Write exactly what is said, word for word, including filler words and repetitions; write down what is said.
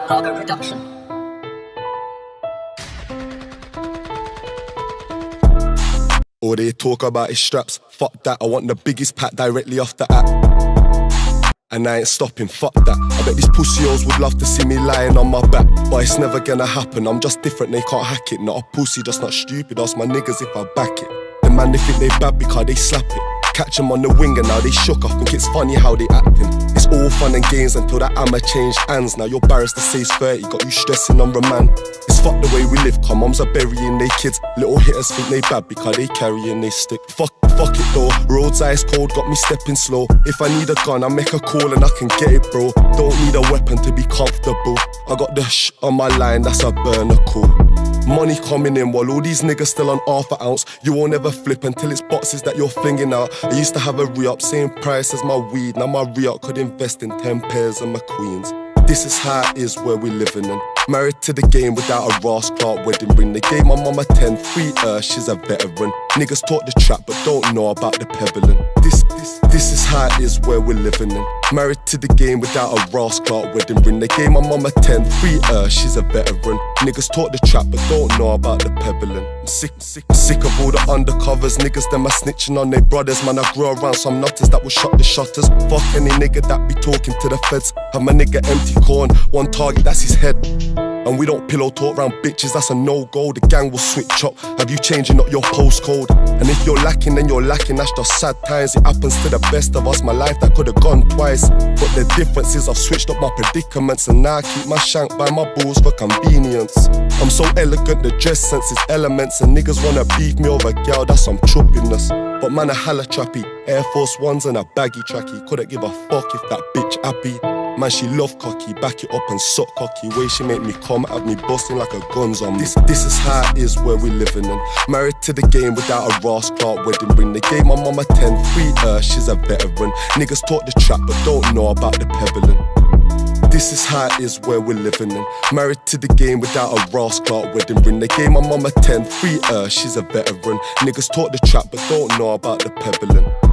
Cargo Production. All they talk about is straps. Fuck that, I want the biggest pack directly off the app. And I ain't stopping, fuck that. I bet these pussy-os would love to see me lying on my back, but it's never gonna happen, I'm just different, they can't hack it. Not a pussy, just not stupid, ask my niggas if I back it. The man, they think they bad because they slap it. Catch them on the wing and now they shook, I think it's funny how they acting. It's all fun and games until that hammer changed hands. Now your barrister says thirty, got you stressing on remand. It's fuck the way we live, come moms are burying their kids. Little hitters think they bad because they carrying they stick. Fuck, fuck it though, roads ice cold, got me stepping slow. If I need a gun, I make a call and I can get it, bro. Don't need a weapon to be comfortable. I got the shh on my line, that's a burner cool. Money coming in while all these niggas still on half an ounce. You won't ever flip until it's boxes that you're flinging out. I used to have a re-up, same price as my weed. Now my re-up could invest in ten pairs of McQueens. This is how it is where we living in. Married to the game without a Ross Clark wedding ring. They gave my mama ten, free her, she's a veteran. Niggas taught the trap but don't know about the pebbling. This, this, this is how it is where we're living in. Married to the game without a Ross Clark wedding ring. They gave my mama ten, free her, she's a veteran. Niggas taught the trap but don't know about the pebbling. I'm sick, sick, sick of all the undercovers. Niggas them are snitching on their brothers. Man, I grew around some nutters that will shut the shutters. Fuck any nigga that be talking to the feds. Have my nigga empty corn, one target, that's his head. And we don't pillow talk round bitches, that's a no-go. The gang will switch up, have you changing up your postcode? And if you're lacking, then you're lacking, that's just sad times. It happens to the best of us, my life that could've gone twice. But the difference is I've switched up my predicaments, and now I keep my shank by my balls for convenience. I'm so elegant, the dress sense is elements, and niggas wanna beef me over girl, that's some choppiness. But man, a hella trappy, Air Force Ones and a baggy tracky. Couldn't give a fuck if that bitch happy. Man, she love cocky, back it up and suck cocky. Way she make me come at me busting like a guns on me. This, this is how it is where we living in. Married to the game without a Ross Clark wedding ring. They gave my mama ten, free her, she's a veteran. Niggas taught the trap but don't know about the pebbling. This is how it is where we're living in. Married to the game without a Ross Clark wedding ring. They gave my mama ten, free her, she's a veteran. Niggas taught the trap but don't know about the pebbling.